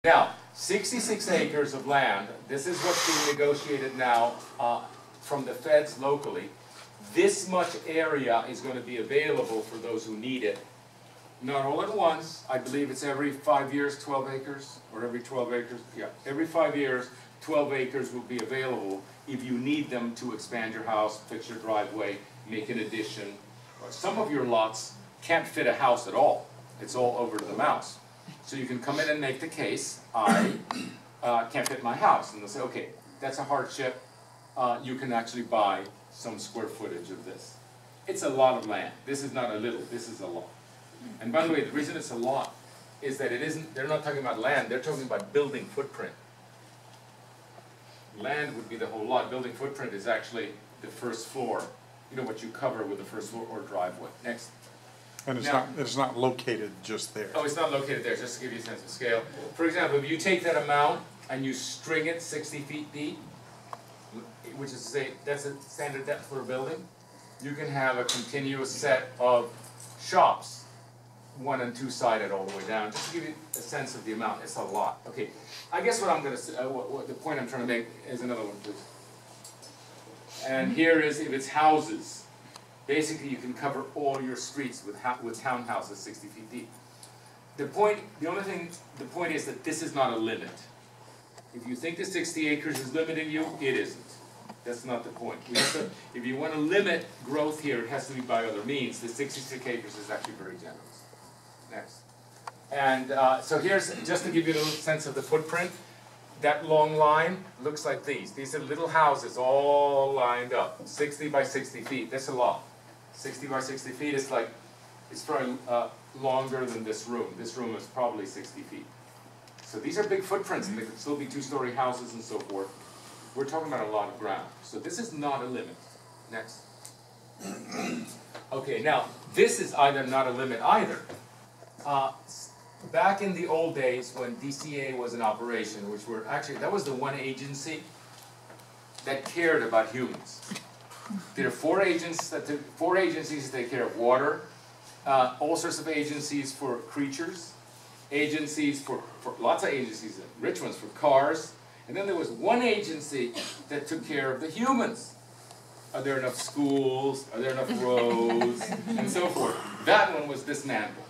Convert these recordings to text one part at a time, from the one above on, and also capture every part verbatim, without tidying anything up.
Now, sixty-six acres of land, this is what's being negotiated now uh, from the feds locally. This much area is going to be available for those who need it. Not all at once. I believe it's every five years, twelve acres, or every twelve acres. Yeah, every five years, twelve acres will be available if you need them to expand your house, fix your driveway, make an addition. Some of your lots can't fit a house at all. It's all over to the mouse. So you can come in and make the case, I uh, can't fit my house. And they'll say, okay, that's a hardship. Uh, you can actually buy some square footage of this. It's a lot of land. This is not a little, this is a lot. And by the way, the reason it's a lot is that it isn't, they're not talking about land, they're talking about building footprint. Land would be the whole lot. Building footprint is actually the first floor. You know, what you cover with the first floor or driveway. Next. And it's Now, not, it's not located just there. Oh, it's not located there, just to give you a sense of scale. For example, if you take that amount and you string it sixty feet deep, which is to say, that's a standard depth for a building, you can have a continuous set of shops, one and two sided all the way down, just to give you a sense of the amount. It's a lot. Okay, I guess what I'm going to say, uh, what, what the point I'm trying to make is another one, please. And here is if it's houses. Basically, you can cover all your streets with ha with townhouses sixty feet deep. The point, the only thing, the point is that this is not a limit. If you think the sixty acres is limiting you, it isn't. That's not the point. We have to, if you want to limit growth here, it has to be by other means. The sixty-six acres is actually very generous. Next. And uh, so here's, just to give you a little sense of the footprint, that long line looks like these. These are little houses all lined up, sixty by sixty feet. That's a lot. sixty by sixty feet is like, it's probably uh, longer than this room. This room is probably sixty feet. So these are big footprints, and they could still be two-story houses and so forth. We're talking about a lot of ground. So this is not a limit. Next. Okay, now, this is either not a limit either. Uh, back in the old days when D C A was in operation, which were actually, that was the one agency that cared about humans. There are four agents that took, four agencies that take care of water, uh, all sorts of agencies for creatures, agencies for, for lots of agencies, rich ones for cars, and then there was one agency that took care of the humans. Are there enough schools? Are there enough roads? And so forth. That one was dismantled.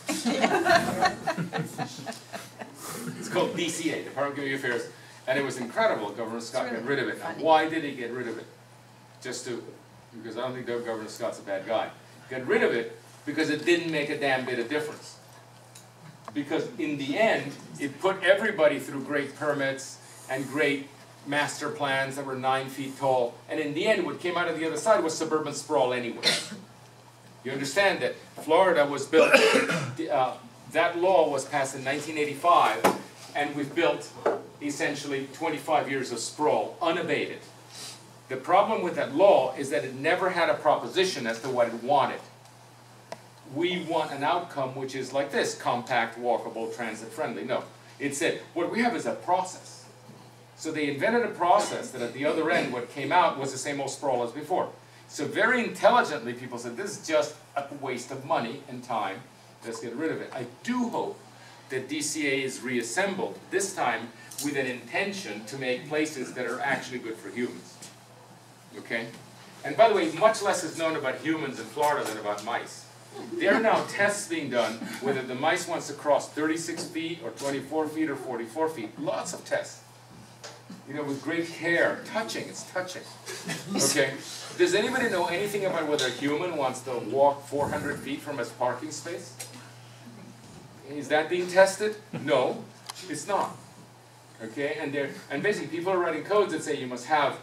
It's called D C A, Department of Community Affairs, and it was incredible. Governor Scott got rid of it. Now, why did he get rid of it? Just to, because I don't think Governor Scott's a bad guy. Got rid of it because it didn't make a damn bit of difference. Because in the end, it put everybody through great permits and great master plans that were nine feet tall, and in the end, what came out of the other side was suburban sprawl anyway. You understand that Florida was built, uh, that law was passed in nineteen eighty-five, and we've built essentially twenty-five years of sprawl, unabated. The problem with that law is that it never had a proposition as to what it wanted. We want an outcome which is like this, compact, walkable, transit-friendly. No, it said, what we have is a process. So they invented a process that at the other end, what came out was the same old sprawl as before. So very intelligently, people said, this is just a waste of money and time. Let's get rid of it. I do hope that D C A is reassembled, this time with an intention to make places that are actually good for humans. Okay? And by the way, much less is known about humans in Florida than about mice. There are now tests being done whether the mice wants to cross thirty-six feet or twenty-four feet or forty-four feet. Lots of tests. You know, with great care, touching, it's touching. Okay? Does anybody know anything about whether a human wants to walk four hundred feet from his parking space? Is that being tested? No, it's not. Okay? And, there, and basically, people are writing codes that say you must have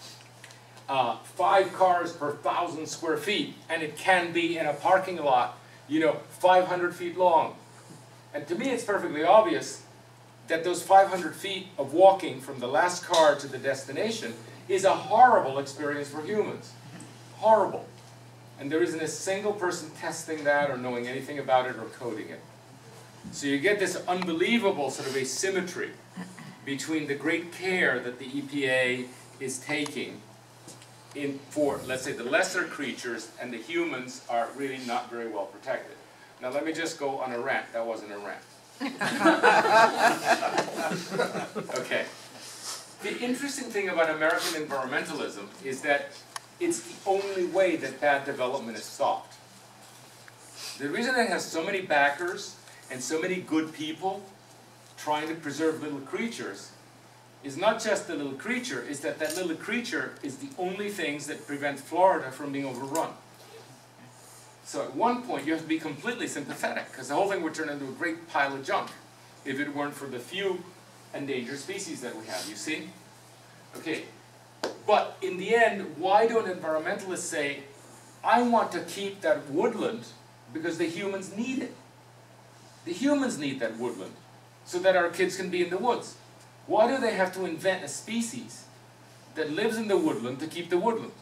uh, five cars per thousand square feet, and it can be in a parking lot, you know, five hundred feet long. And to me, it's perfectly obvious that those five hundred feet of walking from the last car to the destination is a horrible experience for humans. Horrible. And there isn't a single person testing that or knowing anything about it or coding it. So you get this unbelievable sort of asymmetry between the great care that the E P A is taking in for, let's say, the lesser creatures, and the humans are really not very well protected. Now let me just go on a rant. That wasn't a rant. Okay. The interesting thing about American environmentalism is that it's the only way that bad development is stopped. The reason it has so many backers and so many good people trying to preserve little creatures is not just the little creature, is that that little creature is the only things that prevent Florida from being overrun. So at one point you have to be completely sympathetic, because the whole thing would turn into a great pile of junk if it weren't for the few endangered species that we have, you see? Okay, but in the end, why don't environmentalists say, I want to keep that woodland because the humans need it. The humans need that woodland so that our kids can be in the woods. Why do they have to invent a species that lives in the woodland to keep the woodland?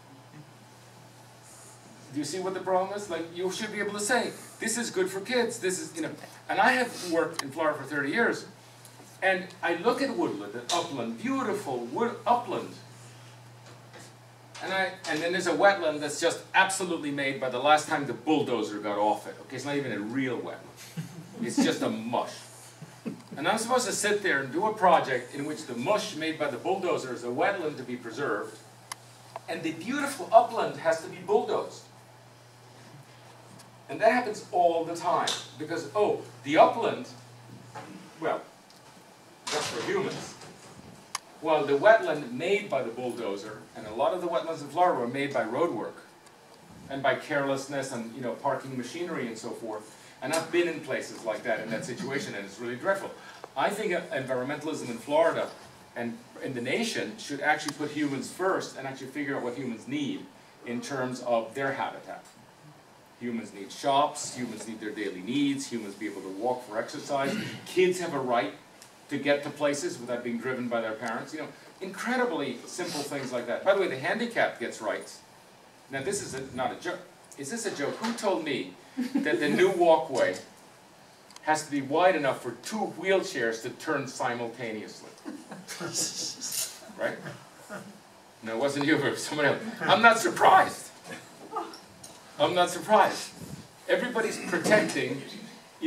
Do you see what the problem is? Like, you should be able to say, this is good for kids, this is, you know, and I have worked in Florida for thirty years, and I look at woodland, and upland, beautiful wood, upland, and I, and then there's a wetland that's just absolutely made by the last time the bulldozer got off it. Okay, it's not even a real wetland. It's just a mush. And I'm supposed to sit there and do a project in which the mush made by the bulldozer is a wetland to be preserved, and the beautiful upland has to be bulldozed. And that happens all the time, because, oh, the upland, well, that's for humans. Well, the wetland made by the bulldozer, and a lot of the wetlands in Florida were made by road work, and by carelessness and, you know, parking machinery and so forth. And I've been in places like that, in that situation, and it's really dreadful. I think environmentalism in Florida and in the nation should actually put humans first and actually figure out what humans need in terms of their habitat. Humans need shops, humans need their daily needs, humans be able to walk for exercise, kids have a right to get to places without being driven by their parents, you know, incredibly simple things like that. By the way, the handicapped gets rights. Now this is a, not a joke. Is this a joke? Who told me that the new walkway has to be wide enough for two wheelchairs to turn simultaneously? Right? No, it wasn't you, it was somebody else. I'm not surprised. I'm not surprised. Everybody's protecting